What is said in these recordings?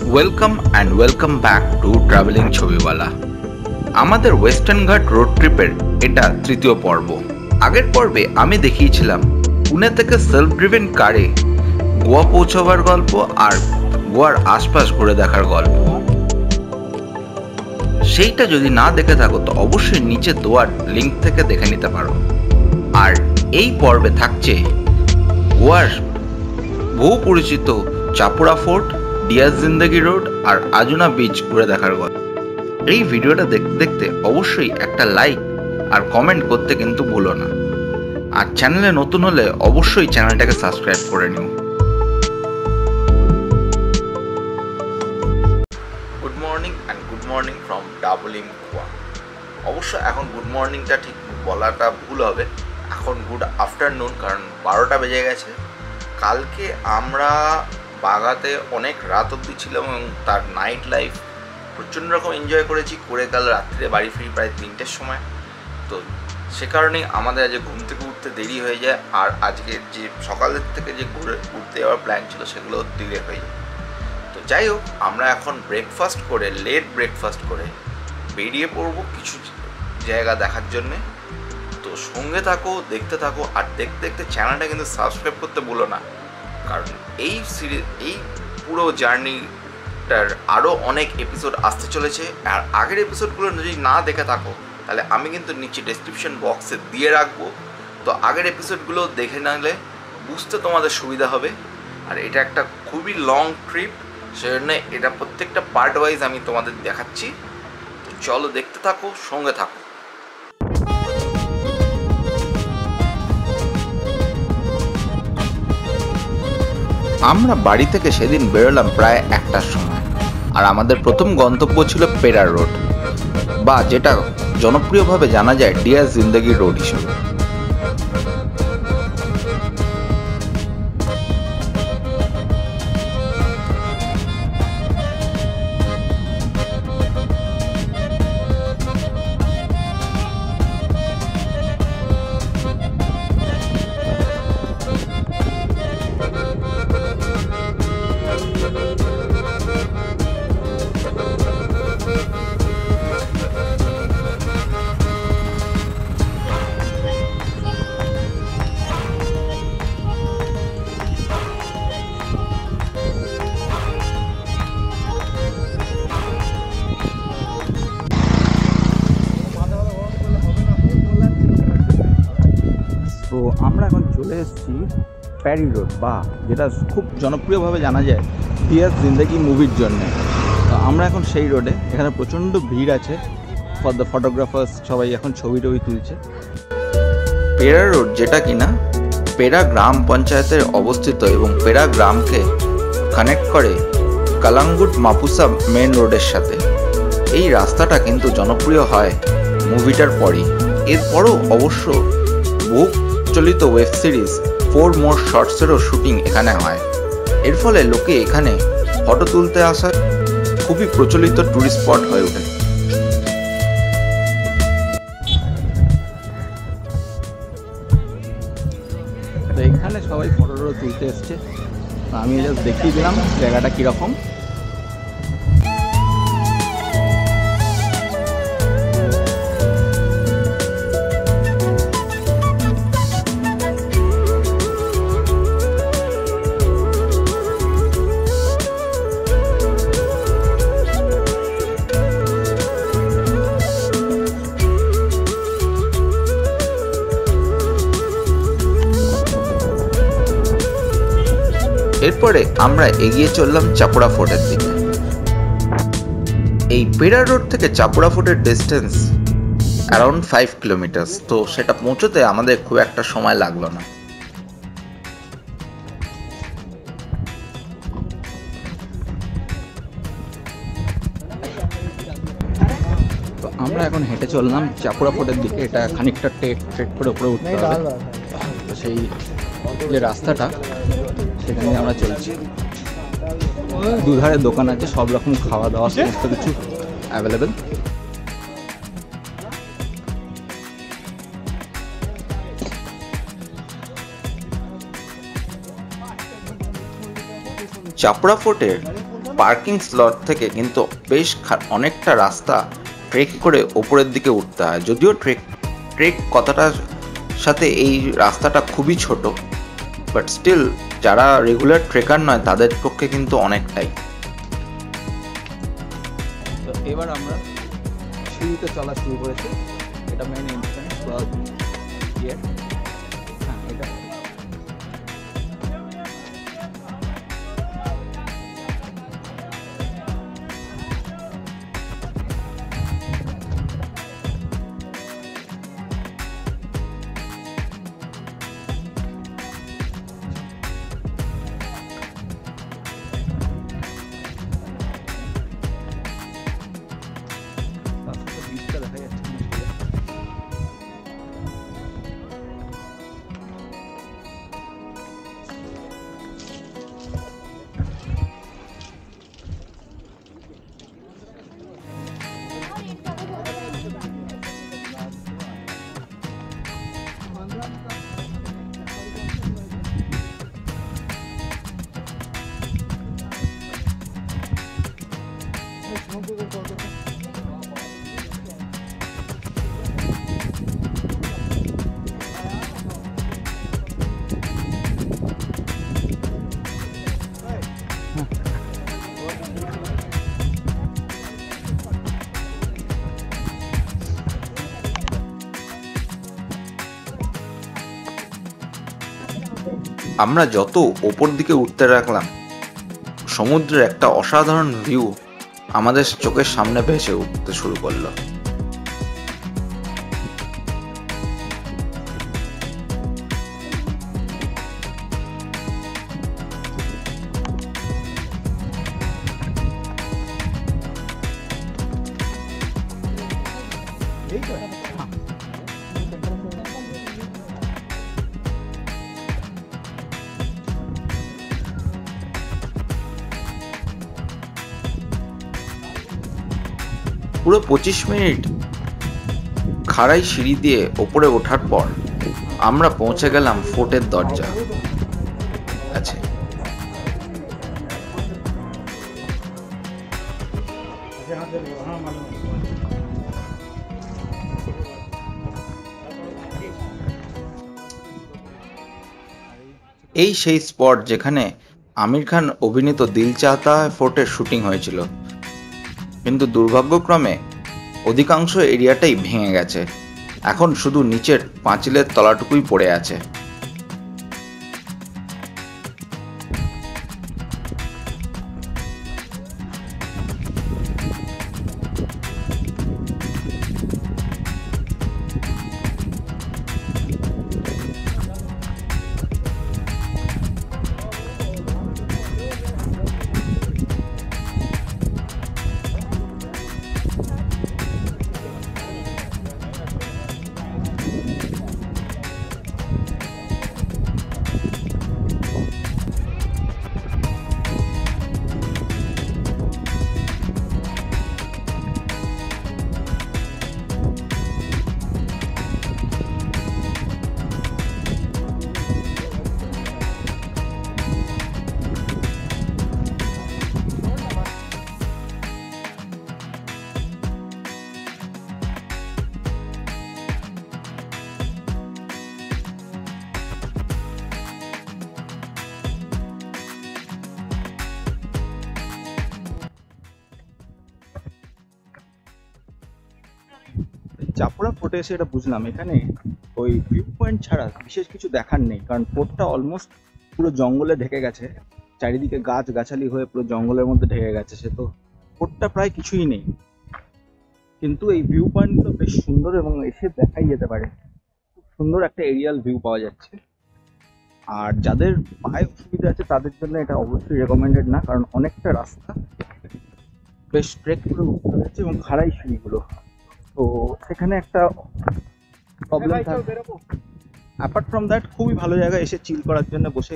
Welcome back to traveling ছবিওয়ালা। আমাদের western ঘাট রোড ট্রিপের এটা তৃতীয় পর্ব। আগের পর্বে আমি দেখিয়েছিলাম পুনে থেকে সেলফ ড্রিভেন কারে গোয়া পৌঁছাবার গল্প আর গোয়ার আশপাশ ঘুরে দেখার গল্প। সেইটা যদি না দেখে থাকো তো অবশ্যই নিচে দেওয়ার লিঙ্ক থেকে দেখে নিতে পারো। আর এই পর্বে থাকছে গোয়ার বহু পরিচিত চাপোরা ফোর্ট, ডিয়াস জিন্দেগি রোড আর আঞ্জুনা বিচ ঘুরে দেখার গল্প। এই ভিডিওটা দেখতে দেখতে অবশ্যই একটা লাইক আর কমেন্ট করতে কিন্তু ভুলো না। আর চ্যানেলে নতুন হলে অবশ্যই চ্যানেলটাকে সাবস্ক্রাইব করে নিও। গুড মর্নিং ফ্রম ডাবলিং গোয়া। অবশ্য এখন গুড মর্নিংটা ঠিক বলাটা ভুল হবে, এখন গুড আফটারনুন, কারণ 12টা বেজে গেছে। কালকে আমরা বাগাতে অনেক রাত অবধি ছিলাম এবং তার নাইট লাইফ প্রচণ্ড রকম এনজয় করেছি। করে কাল রাত্রে বাড়ি ফিরি প্রায় 3টের সময়। তো সে কারণেই আমাদের আজ ঘুম থেকে উঠতে দেরি হয়ে যায়, আর আজকে যে সকালের থেকে যে ঘুরতে যাওয়ার প্ল্যান ছিল সেগুলো ডিলে হয়ে যায়। তো যাই হোক, আমরা এখন লেট ব্রেকফাস্ট করে বেরিয়ে পড়বো কিছু জায়গা দেখার জন্যে। তো সঙ্গে থাকো, দেখতে থাকো, আর দেখতে দেখতে চ্যানেলটা কিন্তু সাবস্ক্রাইব করতে ভুলো না, কারণ এই পুরো জার্নিটার আরও অনেক এপিসোড আসতে চলেছে। আর আগের এপিসোডগুলো যদি না দেখে থাকো তাহলে আমি কিন্তু নিচে ডেসক্রিপশন বক্সে দিয়ে রাখবো। তো আগের এপিসোডগুলো দেখে নিলে বুঝতে তোমাদের সুবিধা হবে। আর এটা একটা খুবই লং ট্রিপ, সেজন্য এটা প্রত্যেকটা পার্ট ওয়াইজ আমি তোমাদের দেখাচ্ছি। তো চলো দেখতে থাকো, সঙ্গে থাকো। আমরা বাড়ি থেকে সেদিন বেরোলাম প্রায় 1টার সময়, আর আমাদের প্রথম গন্তব্য ছিল পেরা রোড, বা যেটা জনপ্রিয়ভাবে জানা যায় ডিয়াস জিন্দেগি রোড হিসেবে। তো আমরা এখন চলে এসেছি প্যারি রোড, বা যেটা খুব জনপ্রিয়ভাবে জানা যায় ডিয়াস জিন্দেগি মুভির জন্য। তো আমরা এখন সেই রোডে, এখানে প্রচণ্ড ভিড় আছে, ফর দ্য ফটোগ্রাফার্স সবাই এখন ছবি তুলছে। পেরা রোড যেটা কিনা পেরা গ্রাম পঞ্চায়েতের অবস্থিত এবং পেরা গ্রামকে কানেক্ট করে কালাঙ্গুট মাপুসা মেন রোডের সাথে। এই রাস্তাটা কিন্তু জনপ্রিয় হয় মুভিটার পরই। এরপরও অবশ্য বহু চলিত ওয়েব সিরিজ 4 মোর শর্টসেরও শুটিং এখানে হয়। এর ফলে লোকে এখানে ফটো তুলতে আসার খুবই প্রচলিত ট্যুরিস্ট স্পট হয়ে ওঠে। তো এখানে সবাই ফটো তুলতে এসছে, আমি জাস্ট দেখিয়ে দিলাম জায়গাটা কীরকম। এরপরে আমরা এগিয়ে চললাম চাপোরা ফোর্টের দিকে। এই পেরা রোড থেকে চাপোরা ফোর্টের ডিস্টেন্স অ্যারাউন্ড 5 কিলোমিটার। তো সেটা পৌঁছতে আমাদের খুব একটা সময় লাগলো না। তো আমরা এখন হেঁটে চললাম চাপোরা ফোর্টের দিকে। এটা খানিকটা ট্রেক করে উপরে উঠতে হবে। তো সেই যে রাস্তাটা সেখানে আমরা চলছি। দুধারে দোকান আছে, সব রকম খাওয়া দাওয়া সমস্ত কিছু অ্যাভেলেবেল। চাপড়া ফোর্টের পার্কিং স্লট থেকে কিন্তু বেশ অনেকটা রাস্তা ট্রেক করে ওপরের দিকে উঠতে হয়। যদিও ট্রেক কথাটার সাথে এই রাস্তাটা খুবই ছোট, বাট স্টিল যারা রেগুলার ট্রেকার নয় তাদের পক্ষে কিন্তু অনেকটাই। তো এবার আমরা সিঁড়িতে চলা শুরু করেছি। এটা মেন এন্ট্রান্স বা গেট। হ্যাঁ, এটা দেখা যাচ্ছে। আমরা যত ওপর দিকে উঠতে রাখলাম, সমুদ্রের একটা অসাধারণ ভিউ আমাদের চোখের সামনে ভেসে উঠতে শুরু করলো। পুরো 25 মিনিট খাড়াই সিঁড়ি দিয়ে ওপরে ওঠার পর আমরা পৌঁছে গেলাম ফোর্টের দরজা আছে। এই সেই স্পট যেখানে আমির খান অভিনীত দিল চাহতা হ্যায় ফোর্টের শুটিং হয়েছিল, কিন্তু দুর্ভাগ্যক্রমে অধিকাংশ এরিয়াটাই ভেঙে গেছে। এখন শুধু নিচের পাঁচিলের তলাটুকুই পড়ে আছে। চাপড়া ফোর্টে এসে এটা বুঝলাম, এখানে ওই ভিউ পয়েন্ট ছাড়া বিশেষ কিছু দেখার নেই, কারণ ফোর্টটা অলমোস্ট পুরো জঙ্গলে ঢেকে গেছে। চারিদিকে গাছ গাছালি হয়ে পুরো জঙ্গলের মধ্যে ঢেকে গেছে, সে তো ফোর্টটা প্রায় কিছুই নেই। কিন্তু এই ভিউ পয়েন্টগুলো বেশ সুন্দর এবং এসে দেখাই যেতে পারে। খুব সুন্দর একটা এরিয়াল ভিউ পাওয়া যাচ্ছে। আর যাদের পায়ে অসুবিধা আছে তাদের জন্য এটা অবশ্যই রেকমেন্ডেড না, কারণ অনেকটা রাস্তা বেশ ট্রেক করে উঠতে হচ্ছে এবং খাড়াই সিঁড়িগুলো, তো সেখানে একটা প্রবলেম থাকে। অ্যাপার্ট ফ্রম দ্যাট খুবই ভালো জায়গা এসে চিল করার জন্য বসে।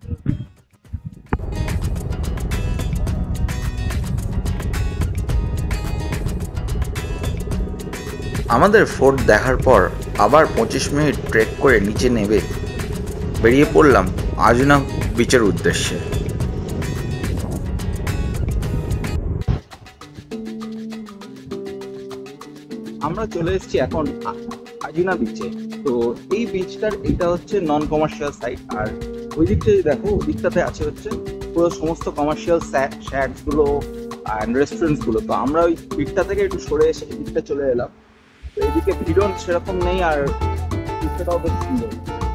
আমাদের ফোর্ট দেখার পর আবার 25 মিনিট ট্রেক করে নিচে নেমে বেরিয়ে পড়লাম আজুনা বিচের উদ্দেশ্যে। আমরা চলে এসেছি এখন আজিনা বিচে। তো এই বিচটার এটা হচ্ছে নন কমার্শিয়াল সাইট, আর ওই দিকটা যদি দেখো, ওই দিকটাতে আছে হচ্ছে পুরো সমস্ত কমার্শিয়াল শ্যাটস গুলো অ্যান্ড রেস্টুরেন্টস গুলো। তো আমরা ওই দিকটা থেকে একটু সরে এসে এই দিকটা চলে এলাম। তো এদিকে ভিড়ও সেরকম নেই, আর দিকটাও বেশ সুন্দর।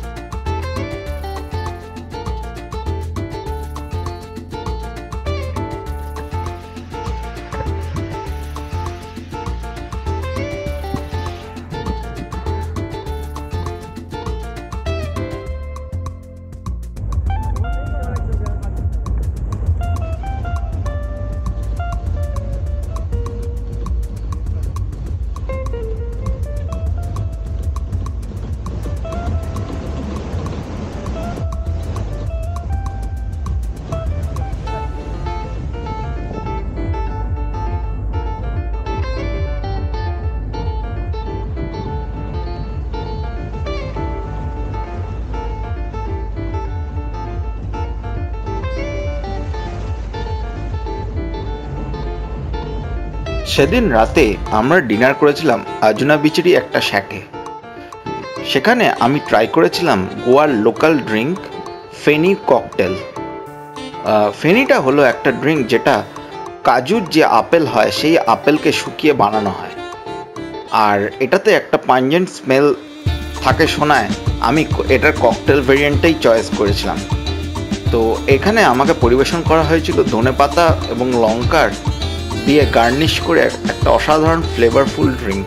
সেদিন রাতে আমরা ডিনার করেছিলাম আজুনা বিচেরই একটা শ্যাকে। সেখানে আমি ট্রাই করেছিলাম গোয়ার লোকাল ড্রিঙ্ক ফেনি ককটেল। ফেনিটা হলো একটা ড্রিঙ্ক যেটা কাজুর যে আপেল হয় সেই আপেলকে শুকিয়ে বানানো হয়, আর এটাতে একটা পাঞ্জেন্ট স্মেল থাকে শোনায়। আমি এটার ককটেল ভেরিয়েন্টটাই চয়েস করেছিলাম। তো এখানে আমাকে পরিবেশন করা হয়েছিল ধনেপাতা এবং লঙ্কার দিয়ে গার্নিশ করে একটা অসাধারণ ফ্লেভারফুল ড্রিঙ্ক।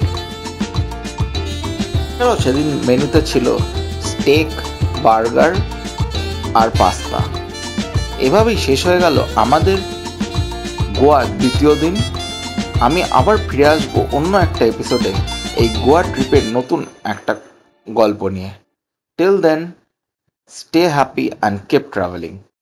এছাড়াও সেদিন মেনুতে ছিল স্টেক, বার্গার আর পাস্তা। এভাবেই শেষ হয়ে গেল আমাদের গোয়ার দ্বিতীয় দিন। আমি আবার ফিরে আসবো অন্য একটা এপিসোডে এই গোয়া ট্রিপের নতুন একটা গল্প নিয়ে। Till then, stay happy and keep travelling.